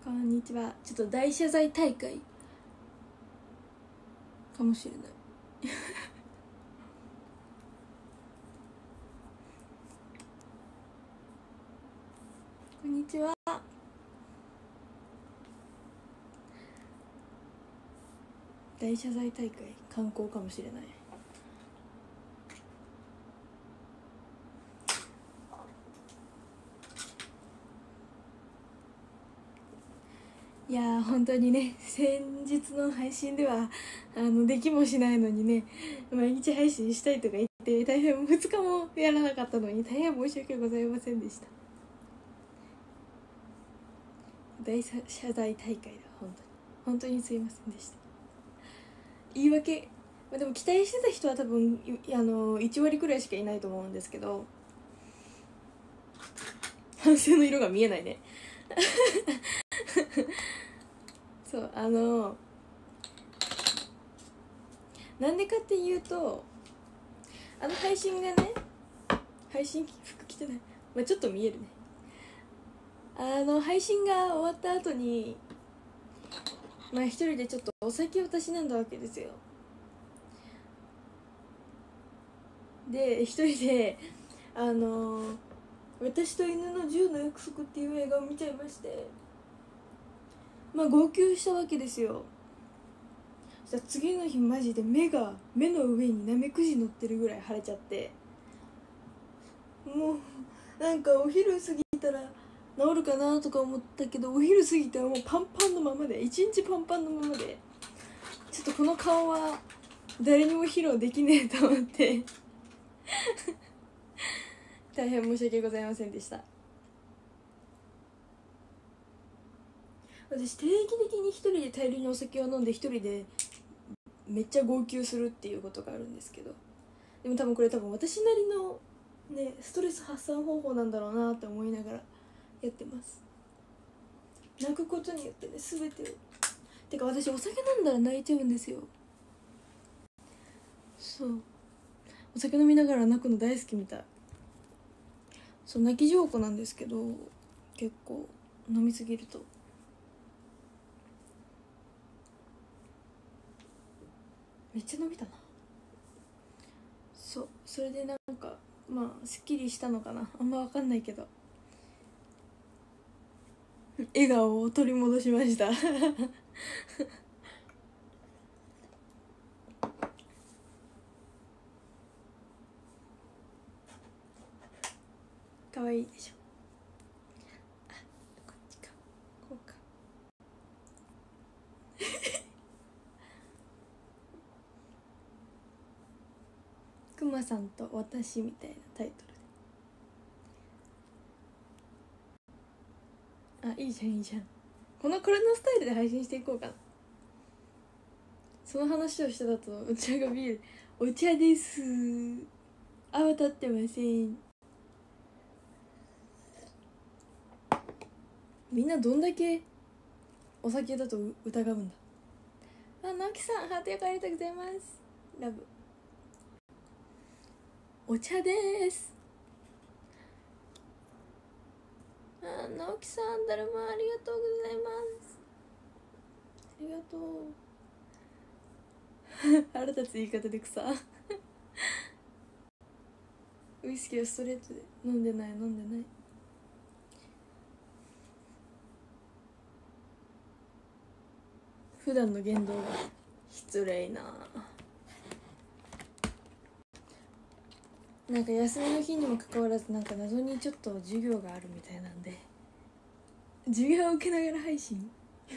こんにちは。ちょっと大謝罪大会かもしれないこんにちは。大謝罪大会観光かもしれない。いやー本当にね、先日の配信ではできもしないのにね、毎日配信したいとか言って大変2日もやらなかったのに大変申し訳ございませんでした。大謝罪大会だ。本当にすいませんでした。言い訳、でも期待してた人は多分1割くらいしかいないと思うんですけど、反省の色が見えないねそうなんでかっていうと、配信がね、服着てない、まあ、ちょっと見えるね。配信が終わった後にまあ一人でちょっとお酒をたしなんだわけですよ。で一人で私と犬の10の約束っていう映画を見ちゃいまして、まあ号泣したわけですよ。そしたら次の日マジで目の上にナメクジ乗ってるぐらい腫れちゃって、もうなんかお昼過ぎたら治るかなとか思ったけど、お昼過ぎたらもうパンパンのままで、一日パンパンのままで、ちょっとこの顔は誰にも披露できねえと思って大変申し訳ございませんでした。私定期的に一人で大量にお酒を飲んで一人でめっちゃ号泣するっていうことがあるんですけど、でも多分これ私なりのねストレス発散方法なんだろうなって思いながらやってます。泣くことによってね、全てを、てか私お酒飲んだら泣いちゃうんですよ。そう、お酒飲みながら泣くの大好きみたい。そう、泣き上手なんですけど、結構飲みすぎると。めっちゃ伸びたな。そう、それでなんかまあすっきりしたのかな、あんま分かんないけど笑顔を取り戻しました可愛いでしょ。あ、こっちか、こうかくまさんと私みたいなタイトルで、いいじゃんいいじゃん。これのスタイルで配信していこうかな。その話をしてたとお茶が見える。お茶です。泡立ってません。みんなどんだけお酒だと疑うんだ。直樹さんハート焼かれてございます。ラブ。お茶です。直樹さんだるまありがとうございます。ありがとう腹立つ言い方で草ウイスキーはストレートで飲んでない。普段の言動が失礼な。なんか休みの日にもかかわらず、なんか謎にちょっと授業があるみたいなんで、授業を受けながら配信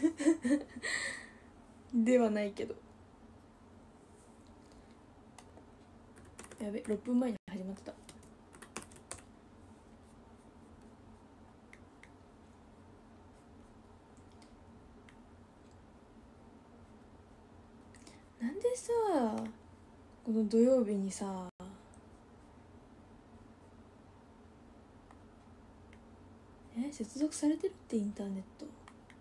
ではないけど、やべ、6分前に始まってた。なんでさ、この土曜日にさ、接続されてるってインターネット。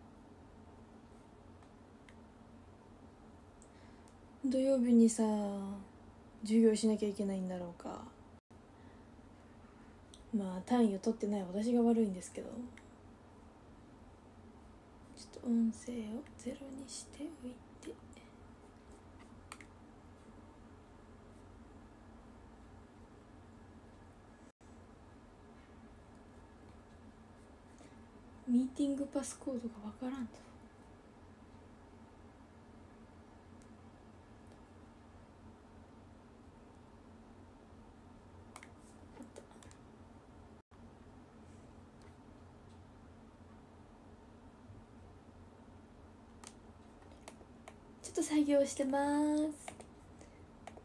土曜日にさ授業しなきゃいけないんだろうか。まあ単位を取ってない私が悪いんですけど、ちょっ音声をゼロにしておいて、ミーティングパスコードがわからんと。ちょっと作業してます。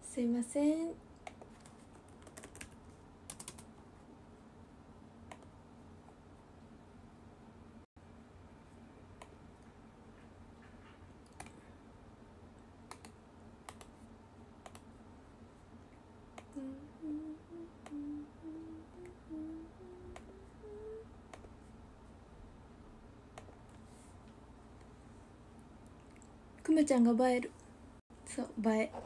すいません。くまちゃんが映える。そう映え。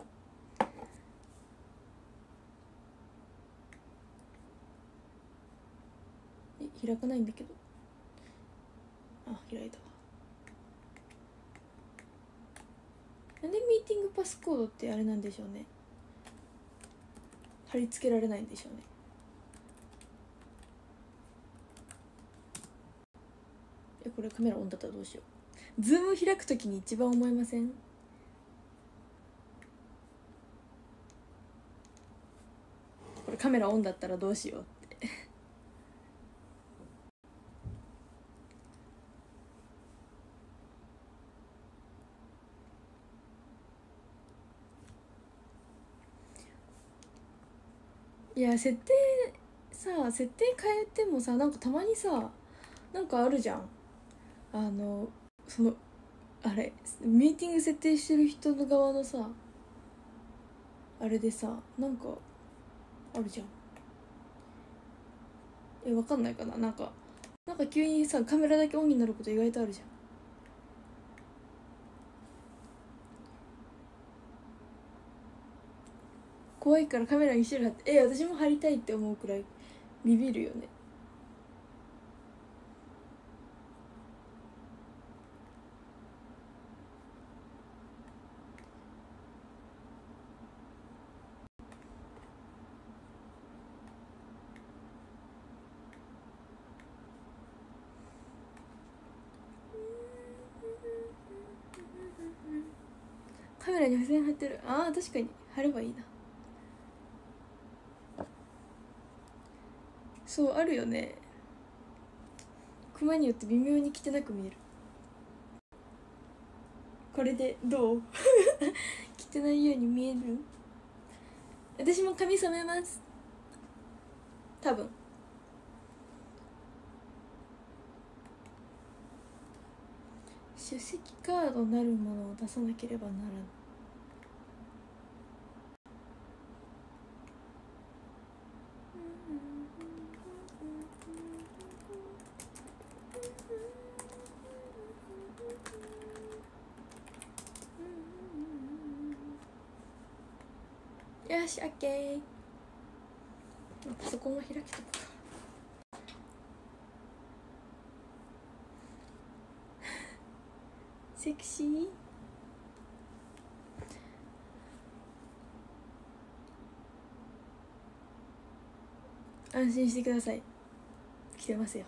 開かないんだけど。あ、開いたわ。なんでミーティングパスコードってあれなんでしょうね。貼り付けられないんでしょうね。これカメラオンだったらどうしよう。ズーム開くときに一番思いません？これカメラオンだったらどうしようっていや設定変えてもさ、なんかたまにさ、なんかあるじゃん。そのあれミーティング設定してる人の側のさ、あれでさ、なんかあるじゃん。わかんないかな。なんか急にさカメラだけオンになること意外とあるじゃん。怖いからカメラにシール貼って、私も貼りたいって思うくらいビビるよね。カメラに付箋貼ってる。ああ確かに貼ればいいな。そうあるよね。クマによって微妙に汚く見える。これでどう汚いように見える？私も髪染めます。多分出席カードなるものを出さなければならぬ。よし、オッケー。パソコンが開けとくか。セクシー。安心してください。来てますよ。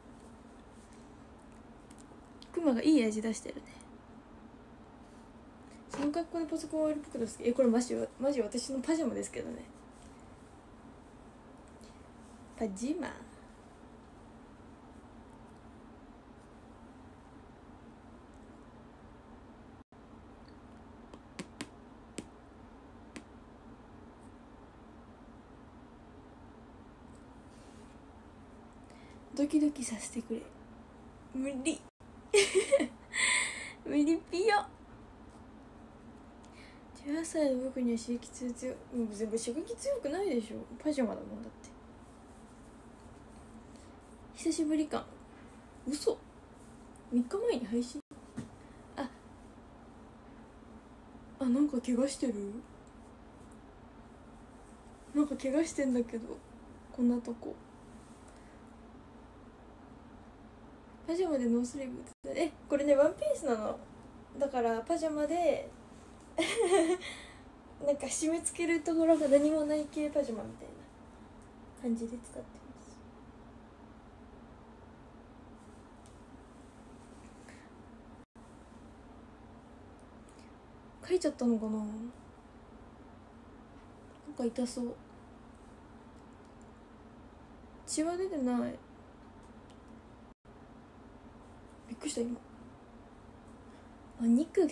クマがいい味出してるね。その格好でパソコンを置いる僕です。これマジ私のパジャマですけどね。パジャマ。ドキドキさせてくれ。無理無理ピヨ。18歳の僕には刺激強い。全部刺激強くないでしょ。パジャマだもんだって。久しぶり感。嘘。3日前に配信。なんか怪我してる。なんか怪我してんだけど、こんなとこ。 パジャマでノースリーブこれねワンピースなの。だからパジャマでなんか締め付けるところが何もない系パジャマみたいな感じで使ってます。書いちゃったのかな、なんか痛そう。血は出てない。びっくりした今。お肉が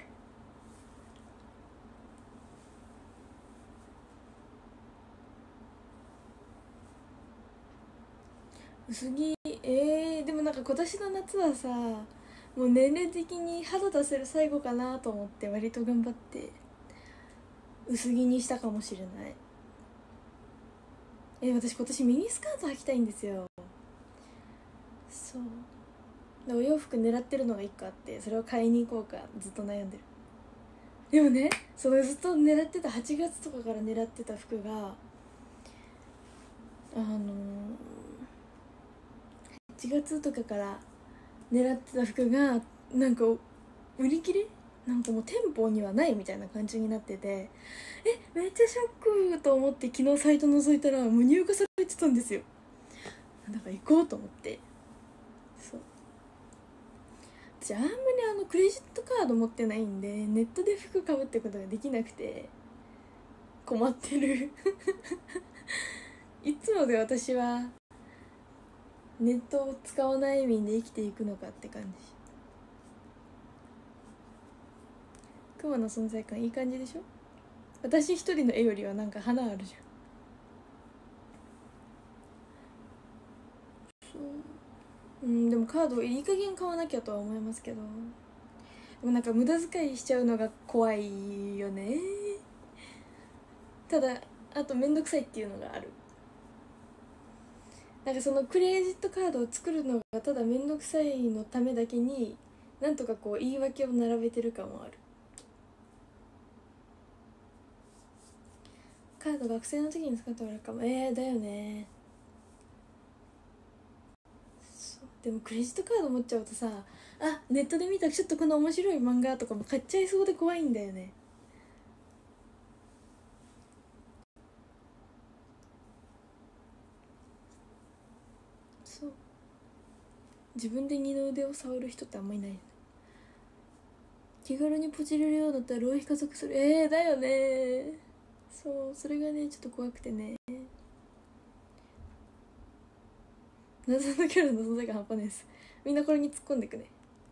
薄着。でもなんか今年の夏はさ、もう年齢的に肌出せる最後かなと思って割と頑張って薄着にしたかもしれない。私今年ミニスカート履きたいんですよ。そうでお洋服狙ってるのが1個あって、それを買いに行こうかずっと悩んでる。でもね、そのずっと狙ってた8月とかから狙ってた服が8月とかから狙ってた服がなんか売り切れ、なんかもう店舗にはないみたいな感じになってて、めっちゃショックと思って昨日サイト覗いたらもう入荷されてたんですよ。だから行こうと思って。そう、私あんまりクレジットカード持ってないんでネットで服買うってことができなくて困ってるいつまで私はネットを使わない意味で生きていくのかって感じ。クマの存在感いい感じでしょ。私一人の絵よりはなんか花あるじゃん。そうでもカードいい加減買わなきゃとは思いますけど、でもなんか無駄遣いしちゃうのが怖いよね。ただあとめんどくさいっていうのがある。なんかそのクレジットカードを作るのがただめんどくさいのためだけになんとかこう言い訳を並べてる感もある。カード学生の時に使ってもらうかも。だよね。でもクレジットカード持っちゃうとさ、ネットで見たちょっとこの面白い漫画とかも買っちゃいそうで怖いんだよね。そう、自分で二の腕を触る人ってあんまいないよね。気軽にポチれるようだったら浪費加速する。だよね。そう、それがねちょっと怖くてね。謎のキャラの存在が半端ないです。みんなこれに突っ込んでいくね。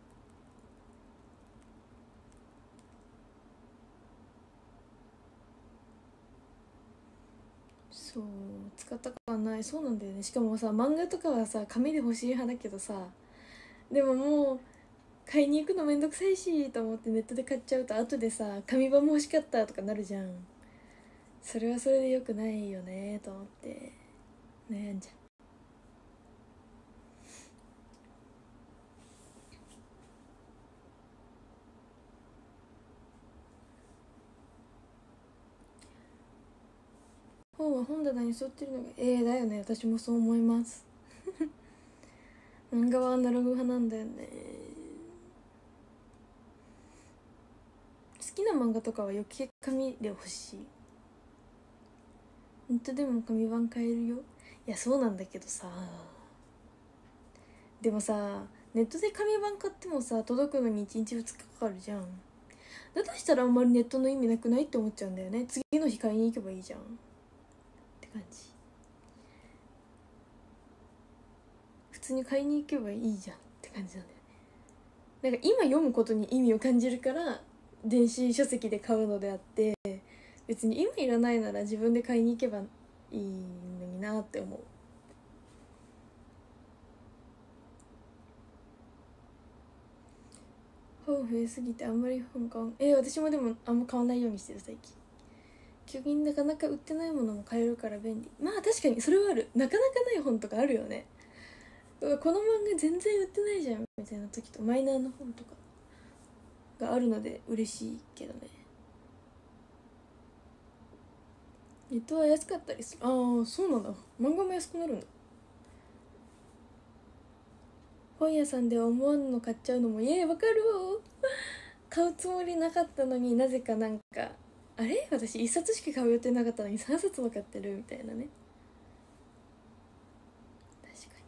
そう使ったことはない。そうなんだよね。しかもさ漫画とかはさ紙で欲しい派だけどさ、でももう買いに行くのめんどくさいしと思ってネットで買っちゃうと後でさ紙版も欲しかったとかなるじゃん。それはそれでよくないよねと思って悩んじゃう。本は本棚に沿ってるのがだよね。私もそう思います漫画はアナログ派なんだよね。好きな漫画とかは余計紙で欲しい。ネットでも紙版買えるよ。いやそうなんだけどさ、でもさネットで紙版買ってもさ届くのに1日2日かかるじゃん。だとしたらあんまりネットの意味なくないって思っちゃうんだよね。次の日買いに行けばいいじゃんって感じ。普通に買いに行けばいいじゃんって感じなんだよね。なんか今読むことに意味を感じるから電子書籍で買うのであって、別に今いらないなら自分で買いに行けばいいのになって思う。本増えすぎてあんまり本買わん。私もでもあんま買わないようにしてる最近。急になかなか売ってないものも買えるから便利。まあ確かにそれはある。なかなかない本とかあるよね。この漫画全然売ってないじゃんみたいな時とマイナーな本とかがあるので嬉しいけどね。ネットは安かったりする。そうなんだ。漫画も安くなるんだ。 本屋さんで思わぬの買っちゃうのもわかる買うつもりなかったのになぜかなんかあれ私1冊しか買う予定なかったのに3冊も買ってるみたいなね。確かに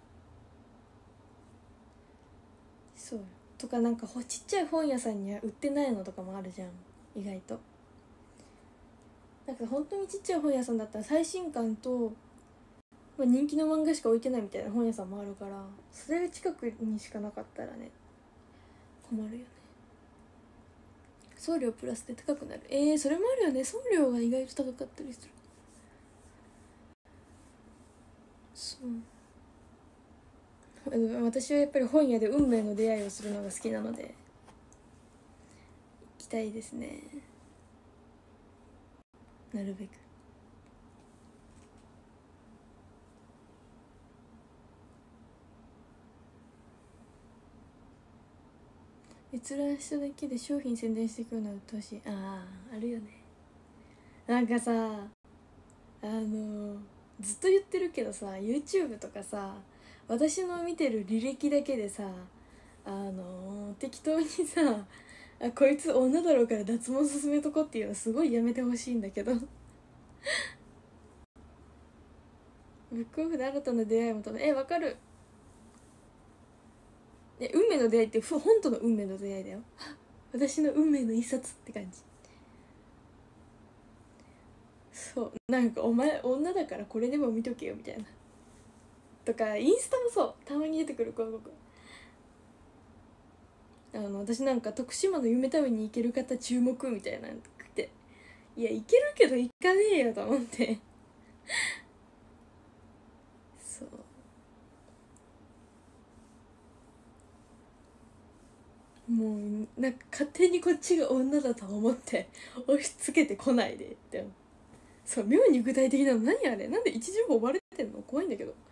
そうよ。とかなんかちっちゃい本屋さんには売ってないのとかもあるじゃん意外と。なんか本当にちっちゃい本屋さんだったら最新刊と、人気の漫画しか置いてないみたいな本屋さんもあるから、それが近くにしかなかったらね困るよね。送料プラスで高くなる。それもあるよね。送料が意外と高かったりする。そう私はやっぱり本屋で運命の出会いをするのが好きなので行きたいですね、なるべく。閲覧しただけで商品宣伝してくるのは鬱陶しい。あるよね。なんかさずっと言ってるけどさ YouTube とかさ私の見てる履歴だけでさ適当にさこいつ女だろうから脱毛進めとこっていうのすごいやめてほしいんだけどブックオフで新たな出会いもわかる。運命の出会いって本当の運命の出会いだよ私の運命の一冊って感じ。そうなんかお前女だからこれでも見とけよみたいなとか、インスタもそうたまに出てくる広告。私なんか徳島の夢食べに行ける方注目みたいなのっていや行けるけど行かねえよと思ってもうなんか勝手にこっちが女だと思って押し付けてこないでってそう妙に具体的なの。何あれなんで位置情報バレてんの怖いんだけど。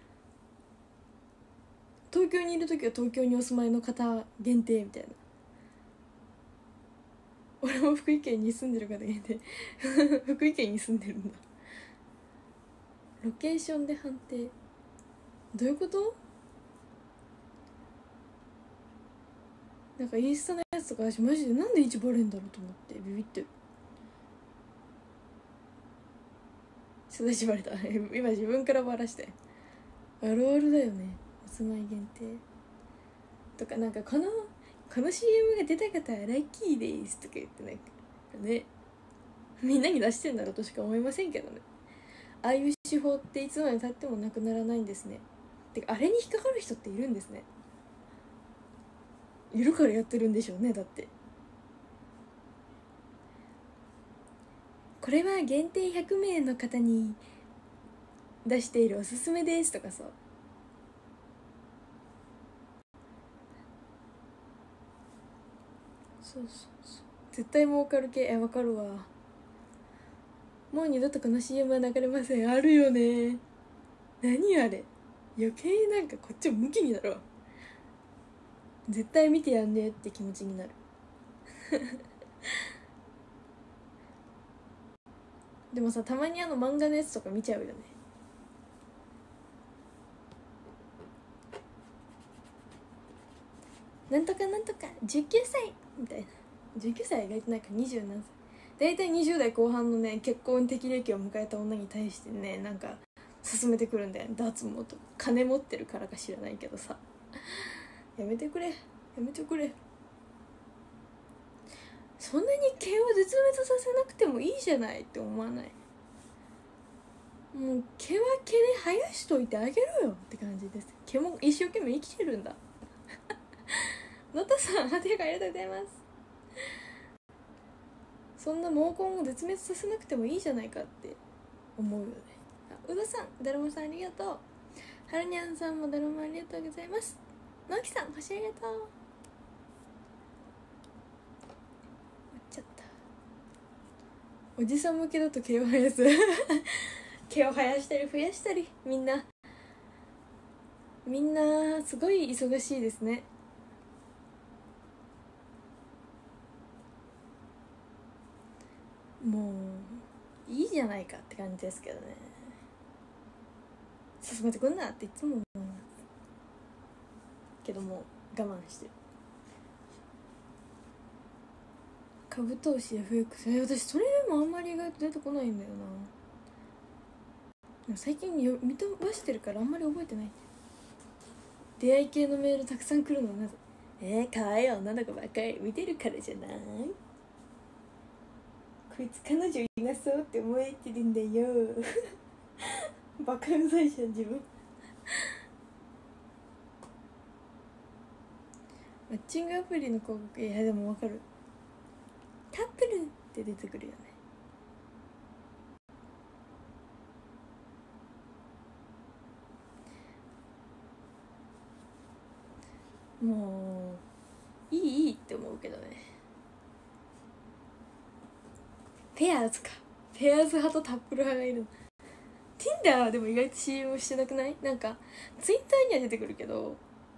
東京にいる時は東京にお住まいの方限定みたいな。俺も福井県に住んでる方限定福井県に住んでるんだ。ロケーションで判定どういうこと。なんかインスタのやつとか私マジでなんで位置バレんだろうと思ってビビってる。それバレた今自分からバラしてあるあるだよね。お住まい限定とかなんかこの CM が出た方はラッキーですとか言ってなんかねみんなに出してんだろうとしか思いませんけどね。ああいう手法っていつまでたってもなくならないんですね。てかあれに引っかかる人っているんですね。いるからやってるんでしょうね。だってこれは限定100名の方に出しているおすすめですとかさ。そう絶対儲かる系。わかるわ。もう二度とこの CM は流れません。あるよね。何あれ余計なんかこっちもムキになるわ。絶対見てやんねって気持ちになるでもさたまに漫画のやつとか見ちゃうよね。なんとかなんとか19歳みたいな。19歳は意外となんか20何歳大体20代後半のね結婚適齢期を迎えた女に対してねなんか勧めてくるんだよ。脱毛と金持ってるからか知らないけどさやめてくれそんなに毛を絶滅させなくてもいいじゃないって思わない。もう毛は毛で生やしといてあげろよって感じです。毛も一生懸命生きてるんだ野田さんハート100ありがとうございます。そんな毛根を絶滅させなくてもいいじゃないかって思うよね。宇田さんだるまさんありがとう。はるにゃんさんもだるまありがとうございます。直樹さん星ありがとう。ちゃったおじさん向けだと毛を生やす毛を生やしたり増やしたりみんなすごい忙しいですね。もういいじゃないかって感じですけどね。進めてくんなっていつも思います。 けども我慢してる。株投資 FX、私それでもあんまり意外と出てこないんだよな。最近見飛ばしてるからあんまり覚えてない。出会い系のメールたくさん来るのはなぜ？可愛い女の子ばっかり見てるからじゃない？こいつ彼女いなそうって思えてるんだよバカうざいじゃん自分マッチングアプリの広告、いやでも分かる。タップルって出てくるよね。もういいって思うけどね。ペアーズか。ペアーズ派とタップル派がいる。 Tinder はでも意外と CM してなくない？なんか Twitter には出てくるけど、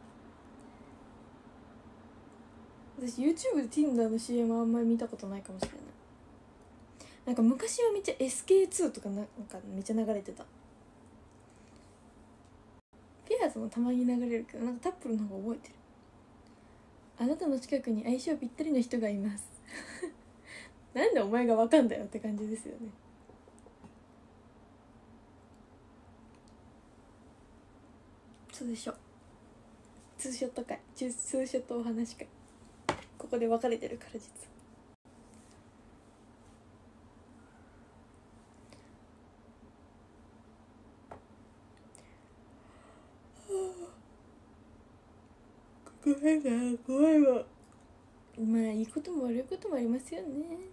私 YouTube で Tinder の CM あんまり見たことないかもしれない。なんか昔はめっちゃ SK2 とかなんかめっちゃ流れてた。ペアーズもたまに流れるけど、なんかタップルの方が覚えてる。あなたの近くに相性ぴったりの人がいますなんでお前がわかんだよって感じですよね。ツーショット会、ツーショットお話会、ここで別れてるから実は。怖いな、怖いわ。まあいいことも悪いこともありますよね。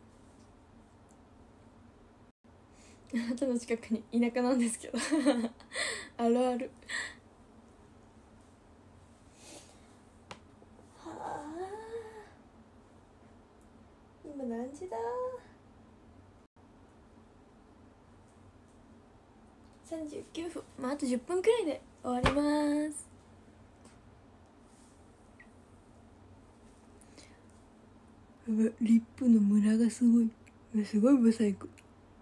あなたの近くに田舎なんですけどあるある。はあ、今何時だ？39分。まああと10分くらいで終わります。リップのムラがすごいブサイク。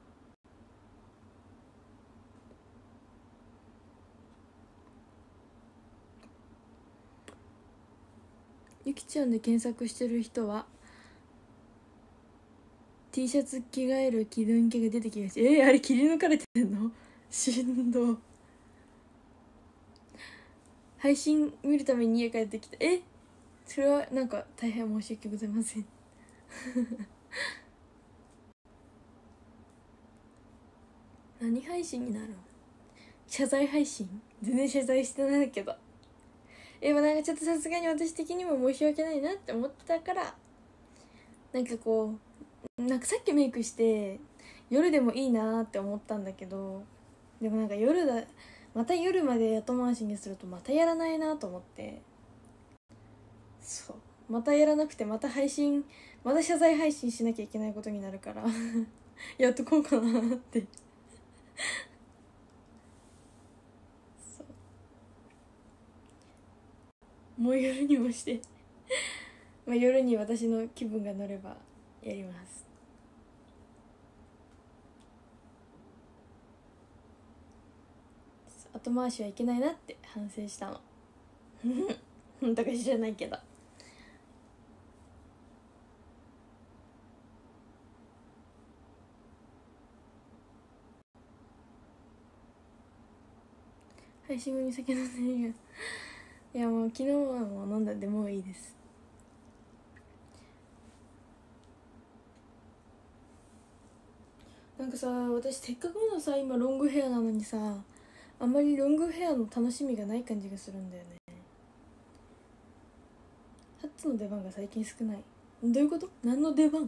ゆきちゃんで検索してる人は T シャツ着替える気分気が出てきました。あれ切り抜かれてんの？しんど。配信見るために家帰ってきた。それはなんか大変申し訳ございません何配信になるの？謝罪配信？全然謝罪してないけど、なんかちょっとさすがに私的にも申し訳ないなって思ってたから、なんかこう、なんかさっきメイクして夜でもいいなって思ったんだけど、でもなんかまた夜まで後回しにするとまたやらないなと思って、そうまたやらなくてまた謝罪配信しなきゃいけないことになるからやっとこうかなってもう夜にもしてまあ夜に私の気分が乗ればやります。後回しはいけないなって反省したの本当か知らないけど。配信後に酒飲んでるよ。いやもう昨日はもう飲んだんでもういいです。なんかさ、私せっかくのさ今ロングヘアなのにさ、あんまりロングヘアの楽しみがない感じがするんだよね。ハッツの出番が最近少ない。どういうこと？何の出番？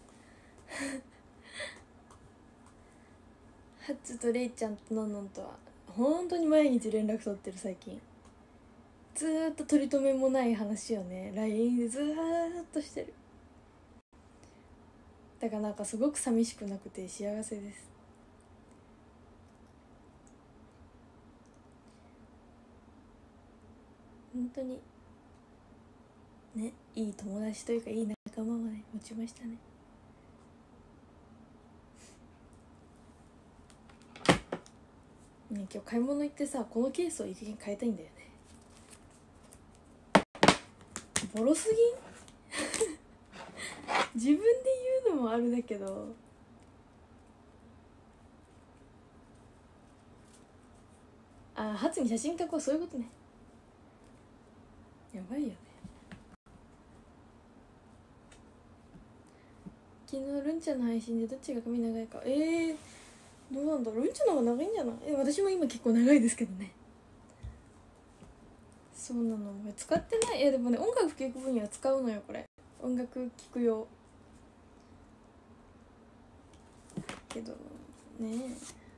ハッツとレイちゃんとノンノンとは本当に毎日連絡取ってる最近。ずーっと取り留めもない話をね LINE でずーっとしてる。だからなんかすごく寂しくなくて幸せです。本当にね、いい友達というかいい仲間をね持ちましたね。ね、今日買い物行ってさ、このケースを一気に変えたいんだよね。 ボロすぎん自分で言うのもあれだけど、あ、初に写真描こう、そういうことね。やばいよね。昨日ルンちゃんの配信でどっちが髪長いか、どうなんだろう。ルンちゃんの方が長いんじゃない？私も今結構長いですけどね。そうなの、使ってない。でもね、音楽聴く分には使うのよ。これ音楽聴くよけどね。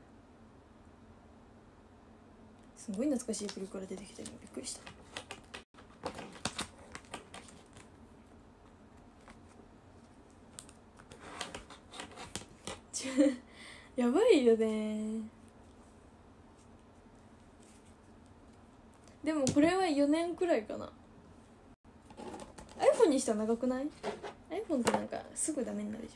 すごい懐かしい曲から出てきたよ。びっくりしたやばいよね。でもこれは4年くらいかな。 iPhone にしては長くない？ iPhone ってなんかすぐダメになるじ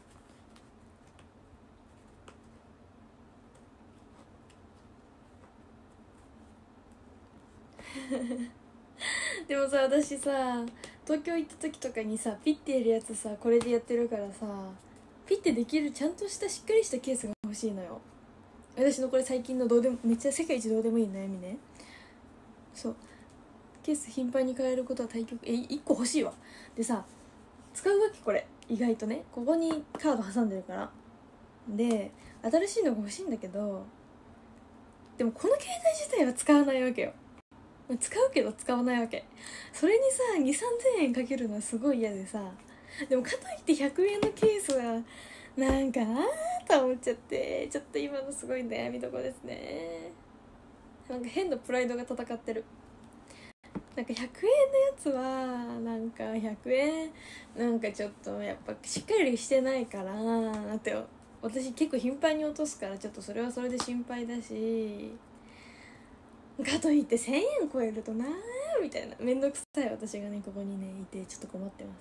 ゃんでもさ、私さ東京行った時とかにさ、ピッてやるやつさ、これでやってるからさ、ピッてできるちゃんとしたしっかりしたケースが欲しいのよ。私のこれ最近のどうでも、めっちゃ世界一どうでもいい悩みね。そう、ケース頻繁に変えることは対極、1個欲しいわ。でさ、使うわけこれ意外とね、ここにカード挟んでるからで、新しいのが欲しいんだけど、でもこの携帯自体は使わないわけよ。使うけど使わないわけ。それにさ、2、3000円かけるのはすごい嫌でさ、でもかといって100円のケースはなんかなーと思っちゃって、ちょっと今のすごい悩みどころですね。なんか変なプライドが戦ってる。なんか100円のやつはなんか100円なんかちょっとやっぱしっかりしてないからって、私結構頻繁に落とすから、ちょっとそれはそれで心配だし、かといって1000円超えるとなーみたいな、めんどくさい私がね、ここにねいてちょっと困ってます。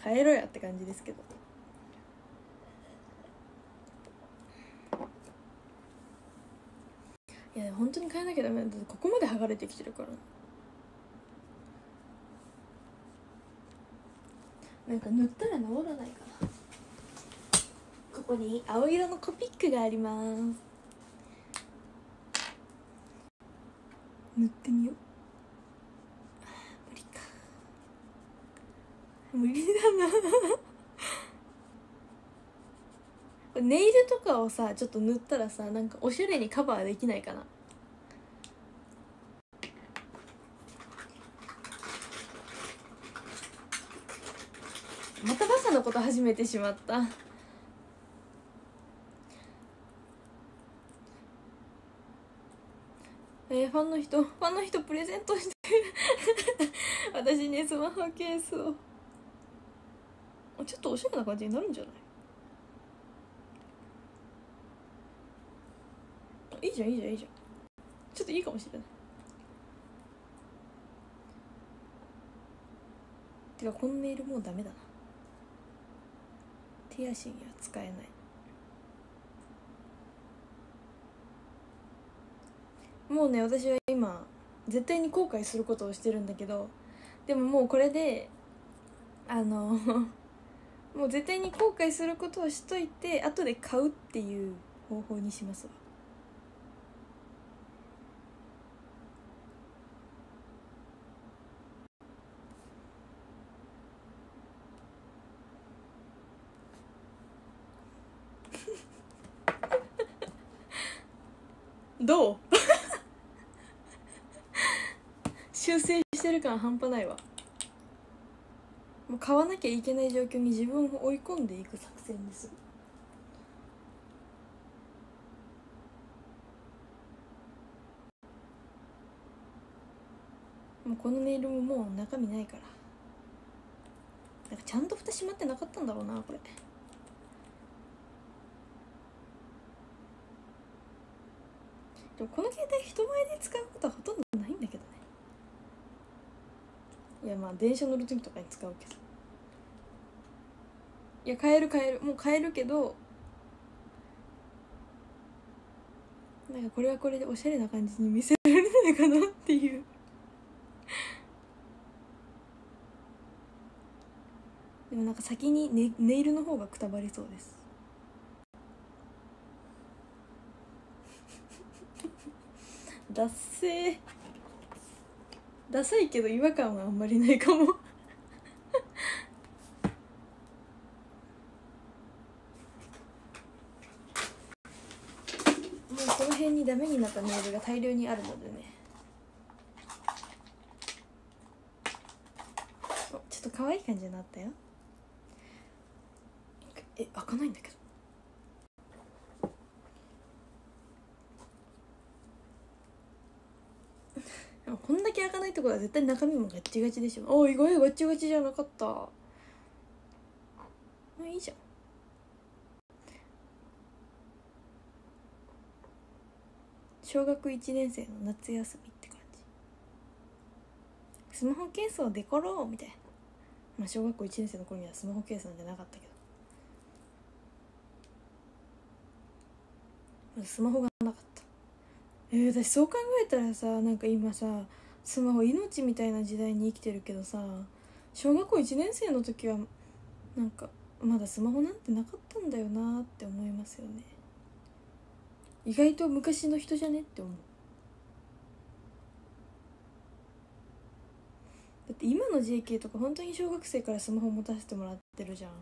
変えろやって感じですけど。いや本当に変えなきゃダメなんだ。ここまで剥がれてきてるから。なんか塗ったら治らないかな。ここに青色のコピックがあります。塗ってみよう。無理か、無理だなこれネイルとかをさちょっと塗ったらさ、なんかおしゃれにカバーできないかな。またバカなこと始めてしまった。ファンの人プレゼントして私ね、スマホケースをちょっとおしゃれな感じになるんじゃない？いいじゃんいいじゃんいいじゃん、ちょっといいかもしれない。てかこのネイルもうダメだな。手足には使えない。もうね、私は今絶対に後悔することをしてるんだけど、でももうこれでもう絶対に後悔することをしといて、後で買うっていう方法にしますわ。どう修正してる感半端ないわ。もう買わなきゃいけない状況に自分を追い込んでいく作戦です。もうこのネイルももう中身ないから、なんかちゃんと蓋閉まってなかったんだろうなこれ。でもこの携帯人前で使うことはほとんどないんだけどね。いやまあ電車乗る時とかに使うけど、いや変えるもう変えるけど、なんかこれはこれでおしゃれな感じに見せられないかなっていうなんか先に、ネイルの方がくたばりそうです。ダッセー。ダサいけど違和感はあんまりないかも。もうこの辺にダメになったネイルが大量にあるのでね。ちょっと可愛い感じになったよ。開かないんだけど。こんだけ開かないってことは絶対中身もガッチガチでしょ。意外、ガッチガチじゃなかった。いいじゃん。小学1年生の夏休みって感じ。スマホケースをデコろうみたいな。小学校1年生の頃にはスマホケースなんてなかったけど、スマホがなかった。私そう考えたらさ、なんか今さ、スマホ命みたいな時代に生きてるけどさ、小学校1年生の時はなんかまだスマホなんてなかったんだよなって思いますよね。意外と昔の人じゃねって思う。だって今の JK とか本当に小学生からスマホ持たせてもらってるじゃん。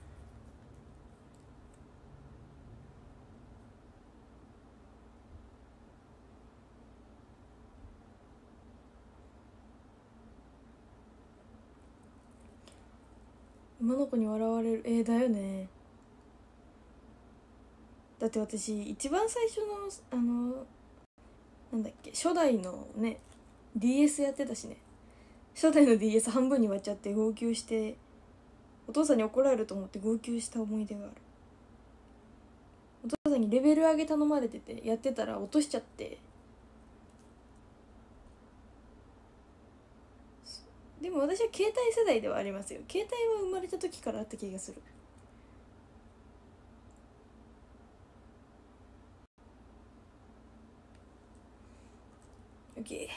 今の子に笑われる。だよね。だって私一番最初のなんだっけ、初代のね DS やってたしね。初代の DS 半分に割っちゃって号泣して、お父さんに怒られると思って号泣した思い出がある。お父さんにレベル上げ頼まれててやってたら落としちゃって。でも私は携帯世代ではありますよ。携帯は生まれた時からあった気がする。OK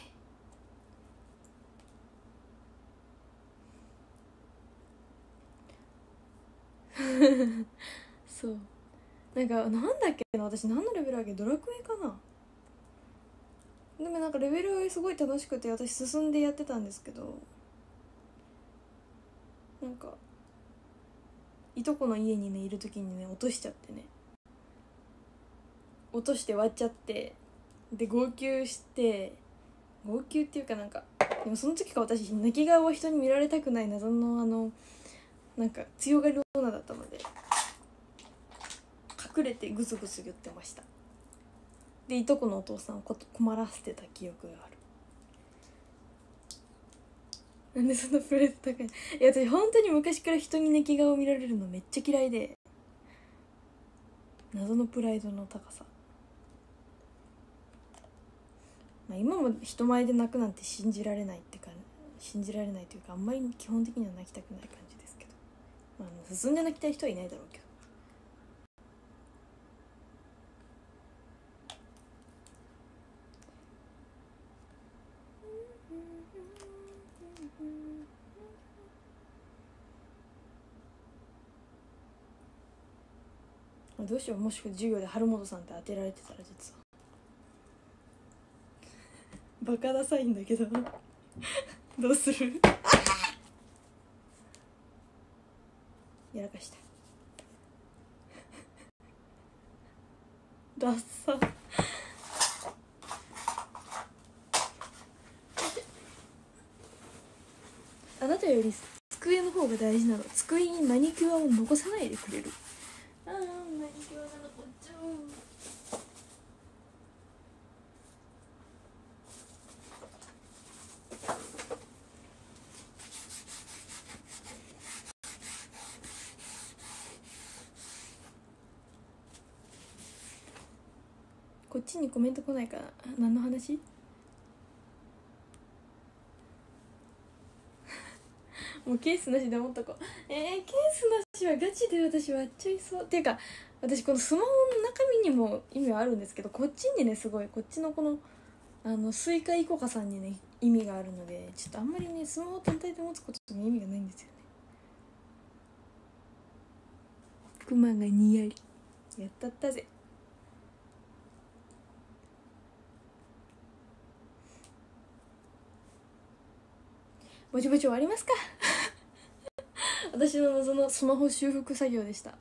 そうなんかなんだっけな、私何のレベル上げ、ドラクエかな。でもなんかレベル上げすごい楽しくて私進んでやってたんですけど、なんかいとこの家にねいる時にね落としちゃってね、落として割っちゃって、で号泣して、号泣っていうかなんか、でもその時から私泣き顔は人に見られたくない謎のなんか強がり女だったので隠れてグスグス言ってました。でいとこのお父さんを困らせてた記憶がある。なんでそんなプライド高い。私本当に昔から人に泣き顔見られるのめっちゃ嫌いで、謎のプライドの高さ。今も人前で泣くなんて信じられないっていうか、信じられないというか、あんまり基本的には泣きたくない感じですけど、進んで泣きたい人はいないだろうけど。どうしよう、もし授業で春本さんって当てられてたら、実はバカダサいんだけどどうするやらかしたダッサ。あなたより机の方が大事なの。机にマニキュアを残さないでくれる。マニキュアが残っちゃう。こっちにコメント来ないかな。何の話もうケースなしで思った子。ケースなしはガチで私割っちゃいそうっていうか、私このスマホの中身にも意味はあるんですけど、こっちにねすごい、こっちのこのスイカイコカさんにね意味があるので、ちょっとあんまりねスマホ単体で持つことに意味がないんですよね。 クマがにやりやったったぜ。ぼちぼち終わりますか私の謎のスマホ修復作業でした。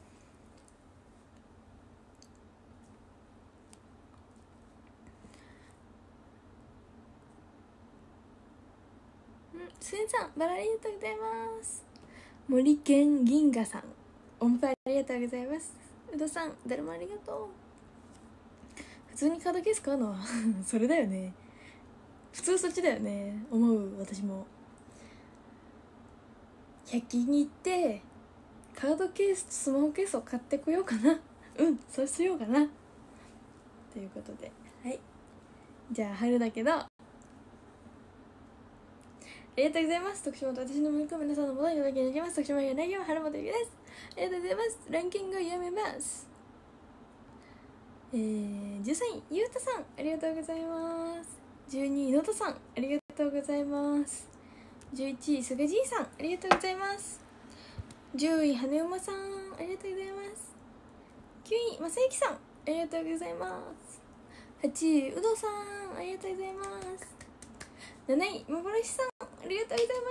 スンさんバラありがとうございます。森健銀河さん音符ありがとうございます。うどさん誰もありがとう。普通にカードケース買うのはそれだよね。普通そっちだよね、思う。私も100均に行ってカードケースとスマホケースを買ってこようかなそうしようかなということで、はい、じゃあ春だけどありがとうございます。徳島と私の向こう皆さんのもとに届けに行きます。徳島や内容は春本ゆきです。ありがとうございます。ランキングを読めます。13位ゆうたさんありがとうございます。12位のとさんありがとうございます。11位すがじいさんありがとうございます。10位羽馬さんありがとうございます。9位まさゆきさんありがとうございます。8位うどさんありがとうございます。7位幻さんありがとうございます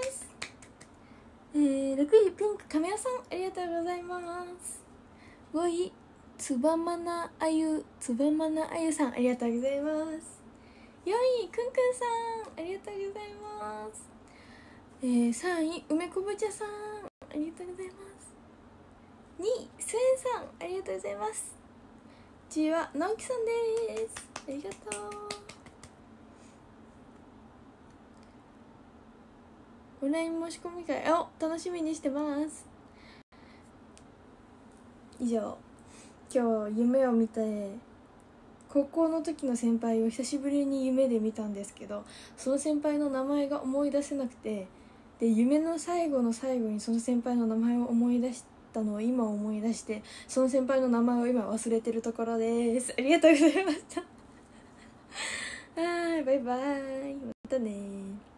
。6位ピンク亀尾さんありがとうございます。5位つばまなあゆさんありがとうございます。4位くんくんさんありがとうございます。3位梅こぶ茶さんありがとうございます。2位スエンさんありがとうございます。1位は直樹さんです。ありがとう。オンライン申し込み会を楽しみにしてます。以上、今日夢を見て高校の時の先輩を久しぶりに夢で見たんですけど、その先輩の名前が思い出せなくて、で夢の最後の最後にその先輩の名前を思い出したのを今思い出して、その先輩の名前を今忘れてるところです。ありがとうございましたバイバイ、またね。